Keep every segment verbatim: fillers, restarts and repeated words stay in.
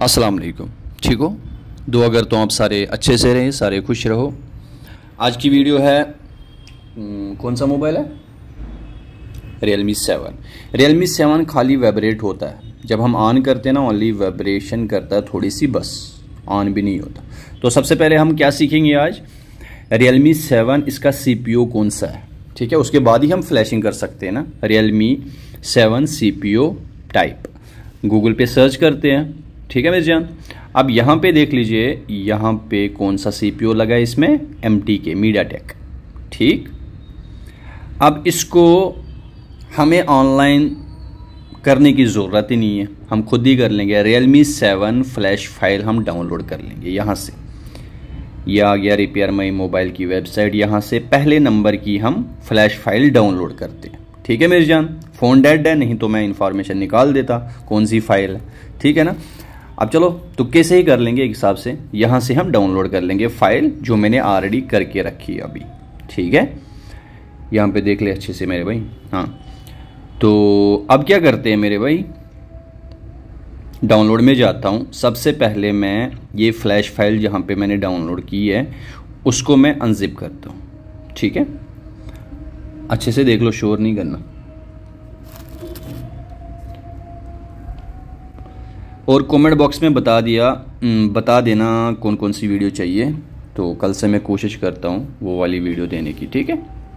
अस्सलाम वालेकुम। ठीक हो? दुआ करता हूँ आप सारे अच्छे से रहें, सारे खुश रहो। आज की वीडियो है, कौन सा मोबाइल है? Realme seven. रियलमी सेवन खाली वाइब्रेट होता है, जब हम ऑन करते हैं ना ओनली वाइब्रेशन करता है थोड़ी सी, बस ऑन भी नहीं होता। तो सबसे पहले हम क्या सीखेंगे आज? रियलमी सेवन, इसका सीपीयू कौन सा है, ठीक है। उसके बाद ही हम फ्लैशिंग कर सकते हैं ना। Realme seven CPU type, Google पे सर्च करते हैं, ठीक है मेरे जान। अब यहाँ पे देख लीजिए, यहाँ पे कौन सा सीपीयू लगा है इसमें? एम टी के मीडियाटेक, ठीक। अब इसको हमें ऑनलाइन करने की ज़रूरत ही नहीं है, हम खुद ही कर लेंगे। रियलमी सेवन फ्लैश फाइल हम डाउनलोड कर लेंगे यहाँ से। यह आ गया रिपेयर माई मोबाइल की वेबसाइट, यहाँ से पहले नंबर की हम फ्लैश फाइल डाउनलोड करते हैं, ठीक है मेरी जान। फ़ोन डेड है, नहीं तो मैं इंफॉर्मेशन निकाल देता कौन सी फाइल है, ठीक है ना। अब चलो तुक्के से ही कर लेंगे एक हिसाब से। यहाँ से हम डाउनलोड कर लेंगे फाइल जो मैंने ऑलरेडी करके रखी है अभी, ठीक है। यहाँ पे देख ले अच्छे से मेरे भाई। हाँ, तो अब क्या करते हैं मेरे भाई, डाउनलोड में जाता हूँ। सबसे पहले मैं ये फ्लैश फाइल जहाँ पे मैंने डाउनलोड की है उसको मैं अनजिप करता हूँ, ठीक है। अच्छे से देख लो, शोर नहीं करना। और कमेंट बॉक्स में बता दिया बता देना कौन कौन सी वीडियो चाहिए, तो कल से मैं कोशिश करता हूँ वो वाली वीडियो देने की, ठीक है।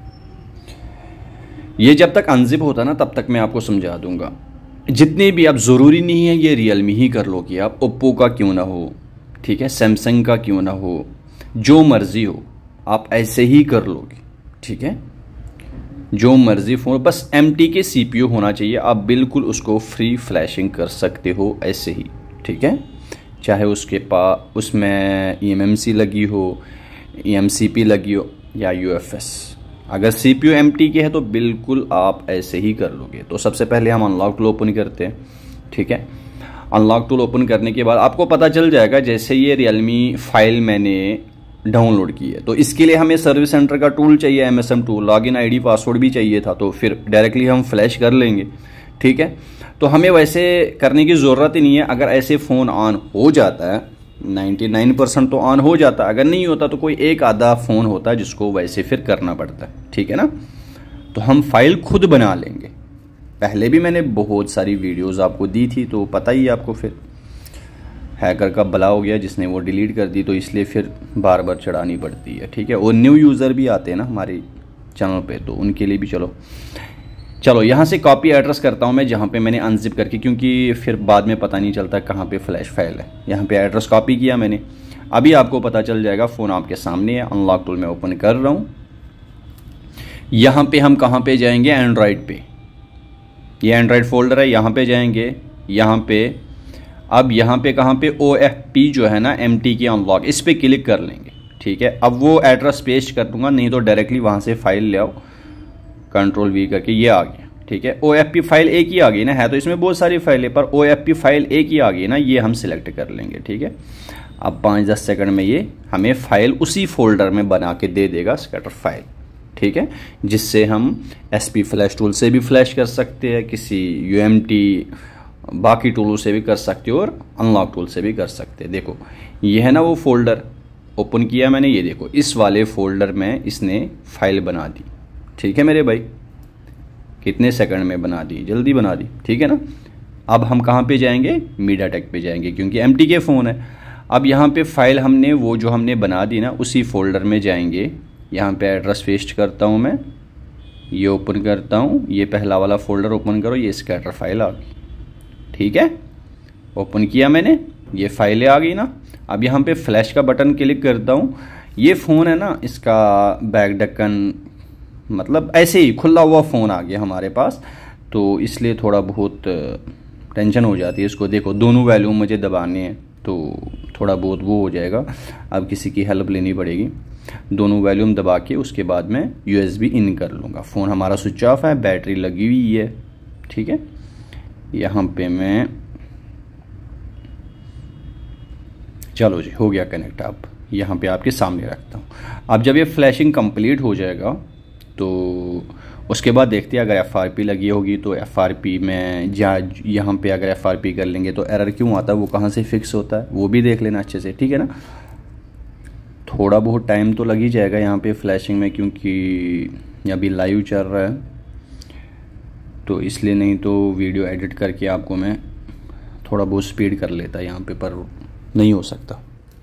ये जब तक अनजिप होता ना तब तक मैं आपको समझा दूंगा। जितने भी, अब ज़रूरी नहीं है ये रियलमी ही कर लो कि आप ओप्पो का क्यों ना हो, ठीक है, सैमसंग का क्यों ना हो, जो मर्ज़ी हो आप ऐसे ही कर लोगे, ठीक है। जो मर्ज़ी फ़ोन, बस एम टी के सीपीयू होना चाहिए, आप बिल्कुल उसको फ्री फ्लैशिंग कर सकते हो ऐसे ही, ठीक है। चाहे उसके पास उसमें ई एम एम सी लगी हो, ई एम सी पी लगी हो या यू एफ एस, अगर सीपीयू एम टी के है तो बिल्कुल आप ऐसे ही कर लोगे। तो सबसे पहले हम अनलॉक टूल ओपन करते हैं, ठीक है। अनलॉक टूल ओपन करने के बाद आपको पता चल जाएगा, जैसे ये रियलमी फाइल मैंने डाउनलोड की है, तो इसके लिए हमें सर्विस सेंटर का टूल चाहिए, M S M tool, login ID password भी चाहिए था, तो फिर डायरेक्टली हम फ्लैश कर लेंगे, ठीक है। तो हमें वैसे करने की ज़रूरत ही नहीं है। अगर ऐसे फ़ोन ऑन हो जाता है, निन्यानवे परसेंट तो ऑन हो जाता है, अगर नहीं होता तो कोई एक आधा फ़ोन होता है जिसको वैसे फिर करना पड़ता है, ठीक है ना। तो हम फाइल खुद बना लेंगे। पहले भी मैंने बहुत सारी वीडियोज़ आपको दी थी, तो पता ही है आपको। फिर हैकर का भला हो गया जिसने वो डिलीट कर दी, तो इसलिए फिर बार बार चढ़ानी पड़ती है, ठीक है। और न्यू यूज़र भी आते हैं ना हमारे चैनल पे, तो उनके लिए भी चलो चलो यहाँ से कॉपी एड्रेस करता हूँ मैं जहाँ पे मैंने अनजिप करके, क्योंकि फिर बाद में पता नहीं चलता कहाँ पे फ्लैश फाइल है। यहाँ पे एड्रेस कॉपी किया मैंने, अभी आपको पता चल जाएगा। फ़ोन आपके सामने है, अनलॉक टूल में ओपन कर रहा हूँ। यहाँ पे हम कहाँ पे जाएंगे? एंड्रॉयड पे, ये एंड्रॉयड फोल्डर है, यहाँ पे जाएंगे। यहाँ पे अब यहाँ पे कहाँ पे ओ एफ पी जो है ना एम टी की अनलॉक, इस पर क्लिक कर लेंगे, ठीक है। अब वो एड्रेस पेस्ट कर दूंगा, नहीं तो डायरेक्टली वहाँ से फाइल ले आओ, कंट्रोल वी करके ये आ गया, ठीक है। ओ एफ पी फाइल एक ही आ गई ना, है तो इसमें बहुत सारी फाइलें, पर ओ एफ पी फाइल एक ही आ गई ना, ये हम सिलेक्ट कर लेंगे, ठीक है। अब पाँच दस सेकंड में ये हमें फाइल उसी फोल्डर में बना के दे देगा, स्कैटर फाइल, ठीक है। जिससे हम एस पी फ्लैश टूल से भी फ्लैश कर सकते हैं, किसी यू एम टी बाकी टूलों से भी कर सकते हो, और अनलॉक टूल से भी कर सकते हैं। देखो ये है ना वो फोल्डर, ओपन किया मैंने, ये देखो इस वाले फोल्डर में इसने फाइल बना दी, ठीक है मेरे भाई। कितने सेकंड में बना दी, जल्दी बना दी, ठीक है ना। अब हम कहाँ पे जाएंगे? मीडियाटेक पे जाएंगे, क्योंकि एम टी के फ़ोन है। अब यहाँ पे फाइल हमने वो जो हमने बना दी ना, उसी फोल्डर में जाएंगे। यहाँ पे एड्रेस पेस्ट करता हूँ मैं, ये ओपन करता हूँ, ये पहला वाला फोल्डर ओपन करो, ये स्कैटर फाइल आ गई, ठीक है। ओपन किया मैंने, ये फाइलें आ गई ना। अब यहाँ पे फ्लैश का बटन क्लिक करता हूँ। ये फ़ोन है ना, इसका बैक ढक्कन, मतलब ऐसे ही खुला हुआ फ़ोन आ गया हमारे पास, तो इसलिए थोड़ा बहुत टेंशन हो जाती है इसको। देखो दोनों वैल्यूम मुझे दबाने हैं, तो थोड़ा बहुत वो हो जाएगा, अब किसी की हेल्प लेनी पड़ेगी। दोनों वैल्यूम दबा के उसके बाद मैं यू एस बी इन कर लूँगा। फ़ोन हमारा स्विच ऑफ है, बैटरी लगी हुई है, ठीक है। यहाँ पे मैं, चलो जी हो गया कनेक्ट। अब यहाँ पे आपके सामने रखता हूँ। अब जब ये फ्लैशिंग कंप्लीट हो जाएगा तो उसके बाद देखते हैं अगर एफ आर पी लगी होगी तो एफ आर पी में या यहाँ पे अगर एफ आर पी कर लेंगे तो एरर क्यों आता है, वो कहाँ से फिक्स होता है, वो भी देख लेना अच्छे से, ठीक है ना। थोड़ा बहुत टाइम तो लग ही जाएगा यहाँ पे फ्लैशिंग में, क्योंकि अभी लाइव चल रहा है, तो इसलिए नहीं तो वीडियो एडिट करके आपको मैं थोड़ा बहुत स्पीड कर लेता यहाँ पे, पर नहीं हो सकता।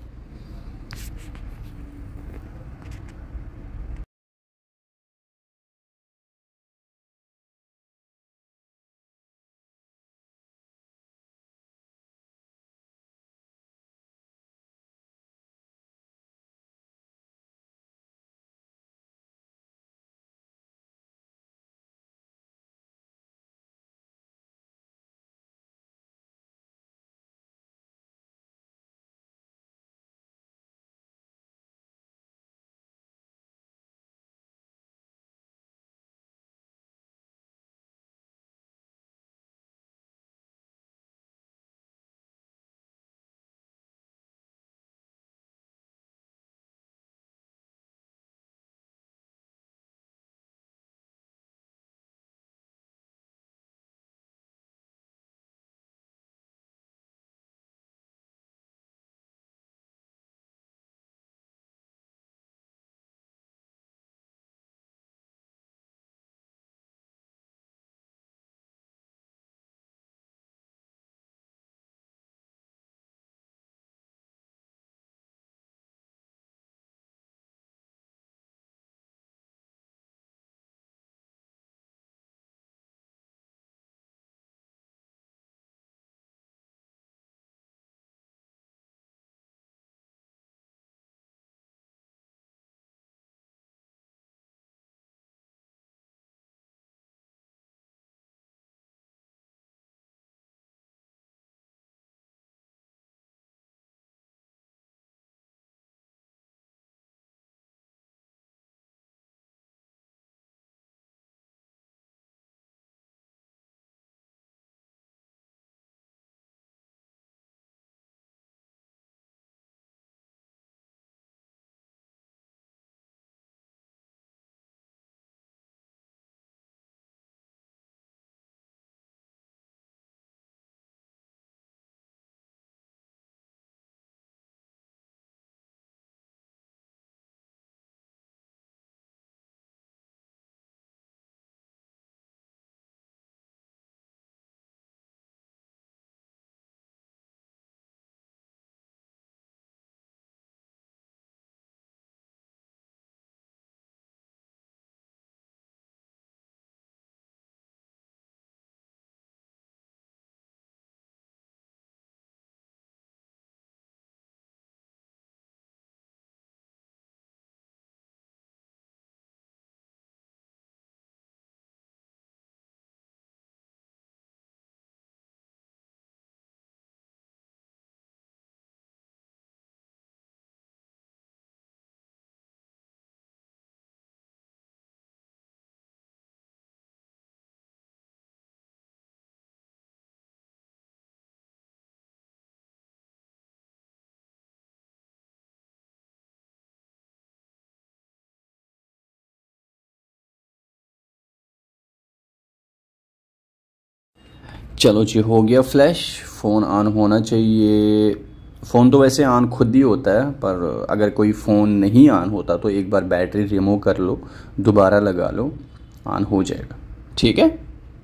चलो जी, हो गया फ्लैश, फ़ोन ऑन होना चाहिए। फ़ोन तो वैसे ऑन खुद ही होता है, पर अगर कोई फ़ोन नहीं ऑन होता तो एक बार बैटरी रिमूव कर लो, दोबारा लगा लो, ऑन हो जाएगा, ठीक है।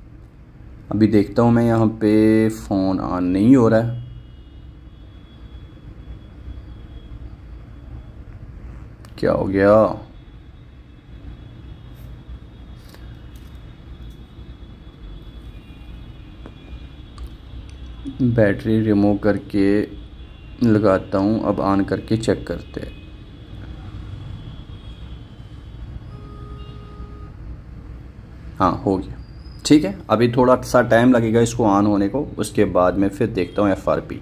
अभी देखता हूँ मैं यहाँ पे फ़ोन ऑन नहीं हो रहा है, क्या हो गया। बैटरी रिमूव करके लगाता हूँ, अब ऑन करके चेक करते हैं। हाँ, हो गया, ठीक है। अभी थोड़ा सा टाइम लगेगा इसको ऑन होने को, उसके बाद मैं फिर देखता हूँ एफ आर पी।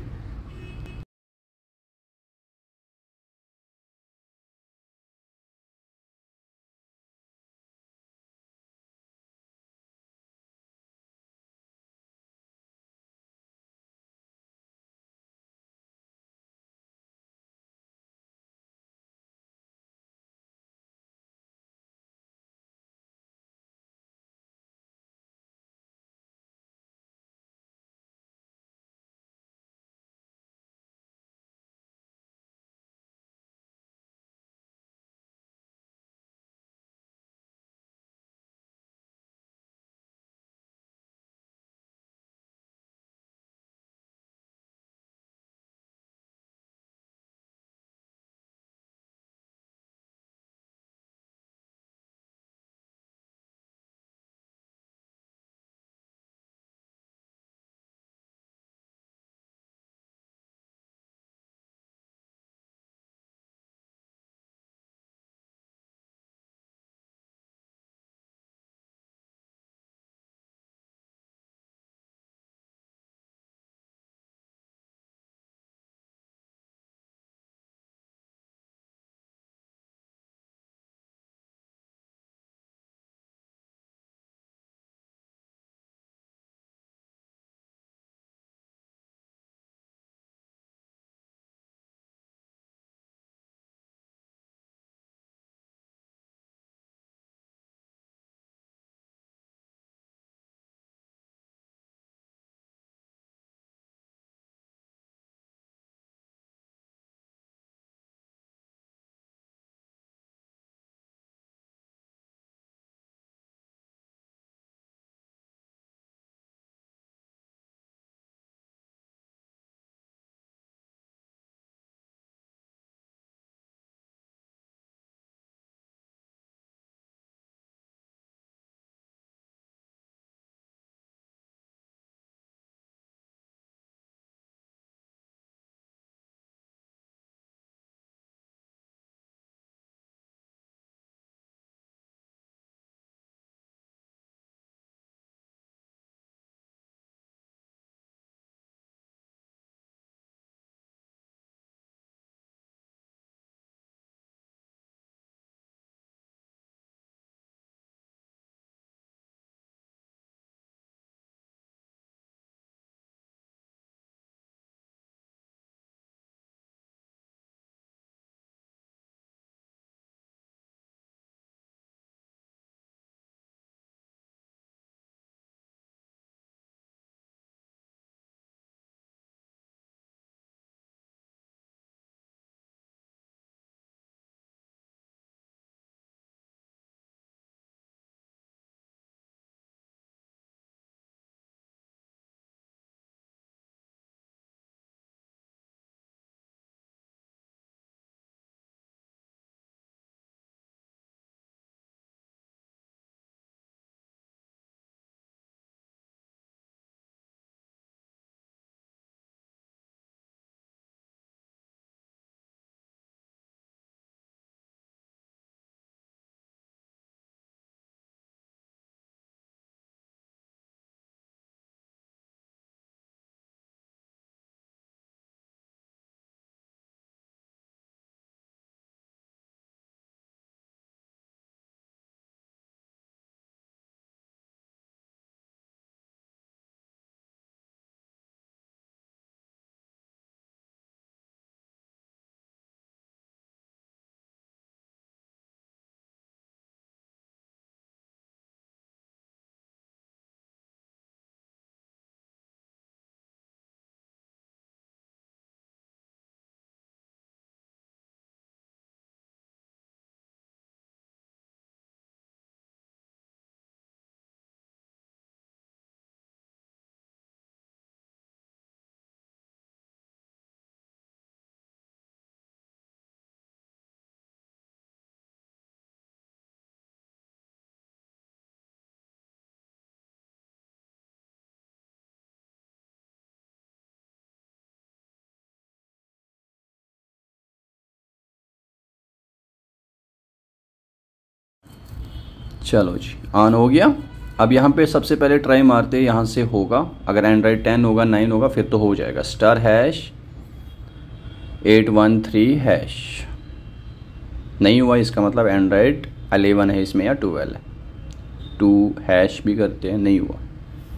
चलो जी, ऑन हो गया। अब यहाँ पे सबसे पहले ट्राई मारते हैं, यहाँ से होगा। अगर एंड्रॉयड टेन होगा, नाइन होगा, फिर तो हो जाएगा। Star hash eight one three hash. नहीं हुआ, इसका मतलब एंड्रॉयड अलेवन है इसमें या ट्वेल्व है। टू हैश भी करते हैं, नहीं हुआ।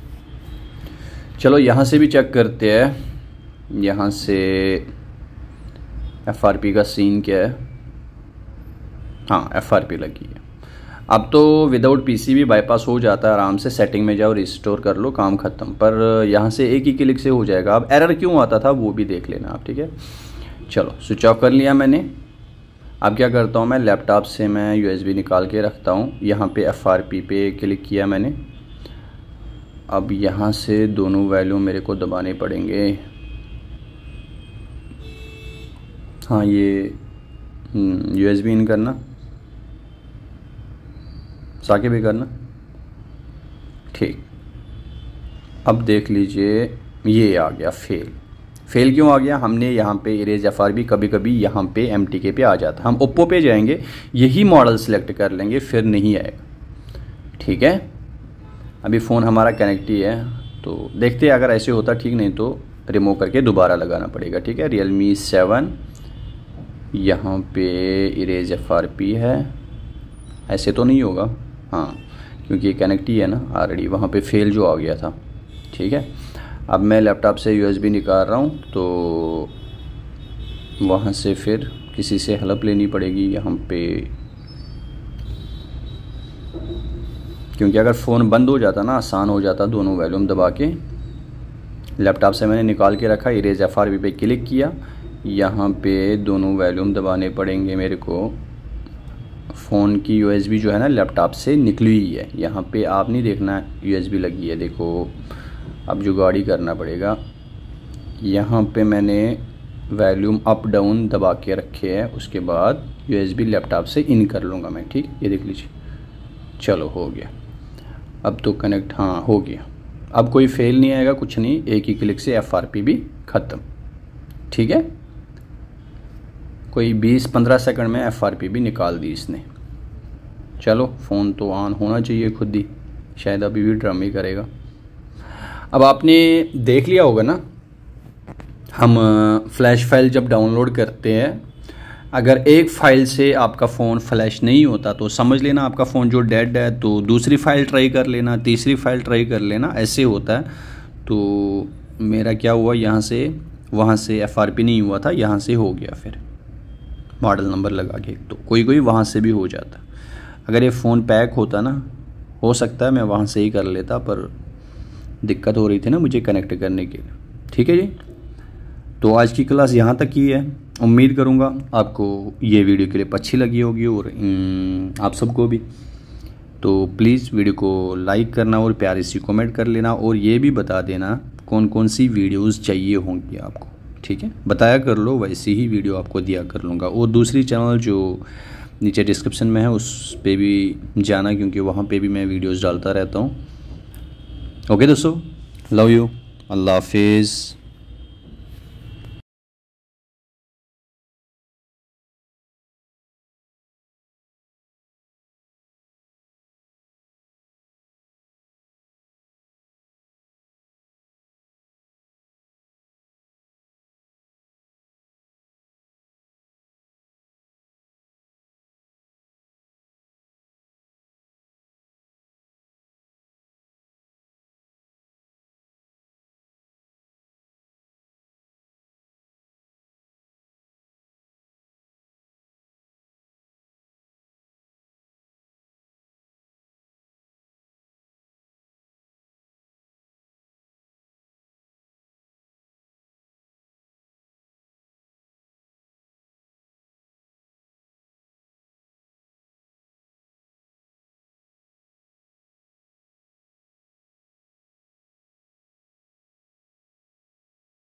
चलो यहाँ से भी चेक करते हैं। यहाँ से एफ आर पी का सीन क्या है। हाँ, एफ आर पी लगी है। अब तो विदाउट पीसी भी बाईपास हो जाता है आराम से। सेटिंग में जाओ, रिस्टोर कर लो, काम ख़त्म। पर यहाँ से एक ही क्लिक से हो जाएगा। अब एरर क्यों आता था वो भी देख लेना आप, ठीक है। चलो, स्विच ऑफ कर लिया मैंने। अब क्या करता हूँ मैं, लैपटॉप से मैं यूएसबी निकाल के रखता हूँ। यहाँ पे एफ आर पी पे क्लिक किया मैंने। अब यहाँ से दोनों वैल्यू मेरे को दबाने पड़ेंगे। हाँ, ये यूएसबी इन करना, साके भी करना, ठीक। अब देख लीजिए, ये आ गया फेल। फेल क्यों आ गया? हमने यहाँ पे इरेज एफ आर बी, कभी कभी यहाँ पे एम टी के पे आ जाता। हम ओप्पो पे जाएंगे, यही मॉडल सेलेक्ट कर लेंगे, फिर नहीं आएगा, ठीक है। अभी फ़ोन हमारा कनेक्ट ही है, तो देखते हैं अगर ऐसे होता ठीक, नहीं तो रिमूव करके दोबारा लगाना पड़ेगा, ठीक है। रियलमी सेवन, यहाँ पे इरेज एफ आर पी है। ऐसे तो नहीं होगा, हाँ, क्योंकि ये कनेक्ट ही है ना ऑलरेडी। वहाँ पे फेल जो आ गया था, ठीक है। अब मैं लैपटॉप से यूएसबी निकाल रहा हूँ, तो वहाँ से फिर किसी से हेल्प लेनी पड़ेगी यहाँ पे, क्योंकि अगर फ़ोन बंद हो जाता ना, आसान हो जाता दोनों वॉल्यूम दबा के। लैपटॉप से मैंने निकाल के रखा, इरेज एफ आर बी पे क्लिक किया। यहाँ पे दोनों वॉल्यूम दबाने पड़ेंगे मेरे को। फ़ोन की यूएसबी जो है ना लैपटॉप से निकली हुई है। यहाँ पे आप नहीं देखना यूएसबी लगी है, देखो। अब जुगाड़ी करना पड़ेगा। यहाँ पे मैंने वॉल्यूम अप डाउन दबा के रखे हैं, उसके बाद यूएसबी लैपटॉप से इन कर लूँगा मैं, ठीक। ये देख लीजिए, चलो हो गया। अब तो कनेक्ट, हाँ हो गया। अब कोई फेल नहीं आएगा, कुछ नहीं, एक ही क्लिक से एफ आर पी भी ख़त्म, ठीक है। कोई बीस पंद्रह सेकंड में एफ आर पी भी निकाल दी इसने। चलो, फ़ोन तो ऑन होना चाहिए खुद ही, शायद अभी भी ड्रामे ही करेगा। अब आपने देख लिया होगा ना, हम फ्लैश फाइल जब डाउनलोड करते हैं, अगर एक फ़ाइल से आपका फ़ोन फ्लैश नहीं होता तो समझ लेना आपका फ़ोन जो डेड है। तो दूसरी फ़ाइल ट्राई कर लेना, तीसरी फ़ाइल ट्राई कर लेना, ऐसे होता है। तो मेरा क्या हुआ, यहाँ से वहाँ से एफ आर पी नहीं हुआ था, यहाँ से हो गया फिर मॉडल नंबर लगा के। तो कोई कोई वहाँ से भी हो जाता। अगर ये फ़ोन पैक होता ना, हो सकता है मैं वहाँ से ही कर लेता, पर दिक्कत हो रही थी ना मुझे कनेक्ट करने के लिए, ठीक है जी। तो आज की क्लास यहाँ तक ही है। उम्मीद करूँगा आपको ये वीडियो क्लिप अच्छी लगी होगी, और आप सबको भी। तो प्लीज़ वीडियो को लाइक करना और प्यारी सी कमेंट कर लेना, और ये भी बता देना कौन कौन सी वीडियोस चाहिए होंगी आपको, ठीक है। बताया कर लो, वैसी ही वीडियो आपको दिया कर लूँगा। और दूसरी चैनल जो नीचे डिस्क्रिप्शन में है उस पे भी जाना, क्योंकि वहाँ पे भी मैं वीडियोस डालता रहता हूँ। ओके दोस्तों, लव यू, अल्लाह हाफिज़।